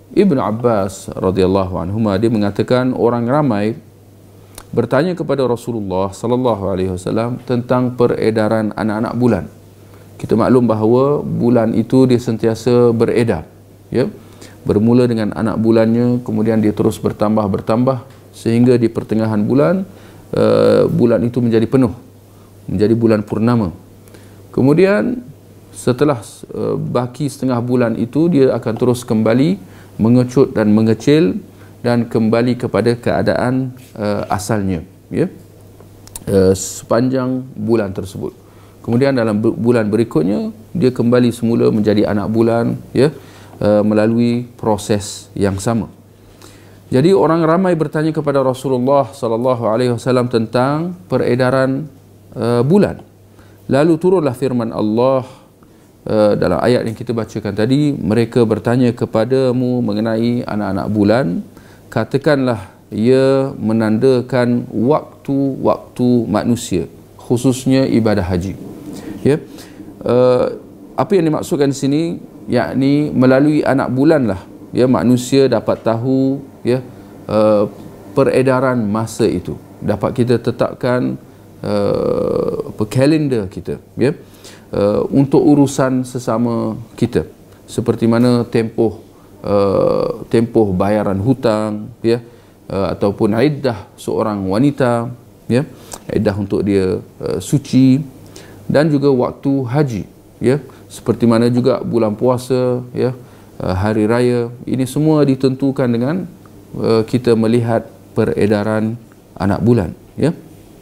Ibnu Abbas radhiyallahu anhuma dia mengatakan orang ramai bertanya kepada Rasulullah sallallahu alaihi wasallam tentang peredaran anak-anak bulan. Kita maklum bahawa bulan itu dia sentiasa beredar, ya. Bermula dengan anak bulannya, kemudian dia terus bertambah sehingga di pertengahan bulan bulan itu menjadi penuh, menjadi bulan purnama. Kemudian setelah baki setengah bulan itu dia akan terus kembali mengecut dan mengecil dan kembali kepada keadaan asalnya, ya, sepanjang bulan tersebut. Kemudian dalam bulan berikutnya dia kembali semula menjadi anak bulan, ya, melalui proses yang sama. Jadi orang ramai bertanya kepada Rasulullah sallallahu alaihi wasallam tentang peredaran bulan. Lalu turunlah firman Allah dalam ayat yang kita bacakan tadi, mereka bertanya kepadamu mengenai anak-anak bulan, katakanlah ia menandakan waktu-waktu manusia, khususnya ibadah haji. Ya, apa yang dimaksudkan di sini, yakni melalui anak bulan lah, ya, manusia dapat tahu, ya, peredaran masa itu, dapat kita tetapkan kalender kita, ya, untuk urusan sesama kita, seperti mana tempoh bayaran hutang, ya, ataupun iddah seorang wanita, ya, iddah untuk dia suci, dan juga waktu haji, ya, seperti mana juga bulan puasa, ya, hari raya. Ini semua ditentukan dengan kita melihat peredaran anak bulan, ya.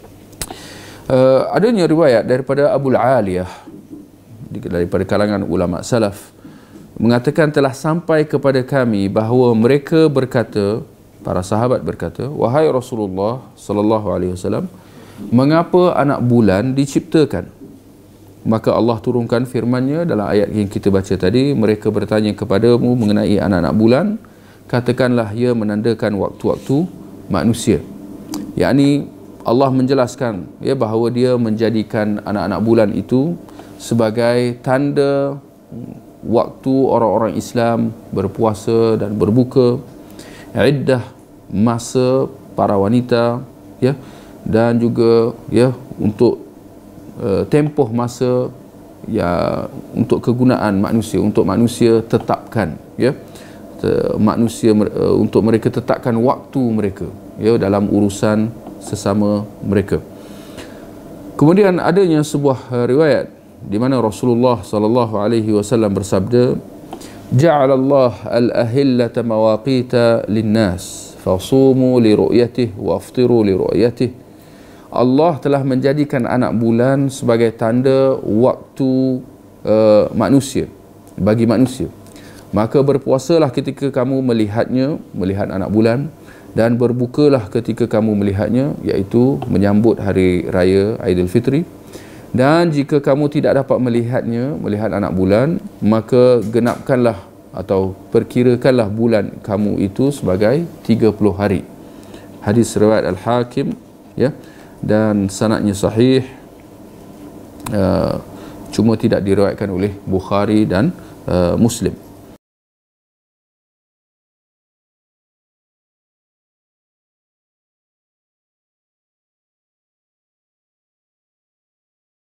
Adanya riwayat daripada Abu Aliyah, daripada kalangan ulama salaf, mengatakan telah sampai kepada kami bahawa mereka berkata, para sahabat berkata, wahai Rasulullah sallallahu alaihi wasallam, mengapa anak bulan diciptakan? Maka Allah turunkan firman-Nya dalam ayat yang kita baca tadi, mereka bertanya kepadamu mengenai anak-anak bulan, katakanlah ia menandakan waktu-waktu manusia. Yakni Allah menjelaskan, ya, bahawa dia menjadikan anak-anak bulan itu sebagai tanda waktu orang-orang Islam berpuasa dan berbuka, iddah masa para wanita, ya, dan juga, ya, untuk tempoh masa, ya, untuk kegunaan manusia, untuk manusia tetapkan, ya, manusia untuk mereka tetapkan waktu mereka, ya, dalam urusan sesama mereka. Kemudian adanya sebuah riwayat di mana Rasulullah sallallahu alaihi wasallam bersabda, ja'alallah al-ahillata mawaqita lin-nas fasumu li ru'yatihi wa aftiru li ru'yatihi. Allah telah menjadikan anak bulan sebagai tanda waktu manusia, bagi manusia. Maka berpuasalah ketika kamu melihatnya, melihat anak bulan, dan berbukalah ketika kamu melihatnya, iaitu menyambut hari raya Aidilfitri. Dan jika kamu tidak dapat melihatnya, melihat anak bulan, maka genapkanlah atau perkirakanlah bulan kamu itu sebagai 30 hari. Hadis riwayat Al-Hakim, ya, dan sanadnya sahih, cuma tidak diriwayatkan oleh Bukhari dan Muslim.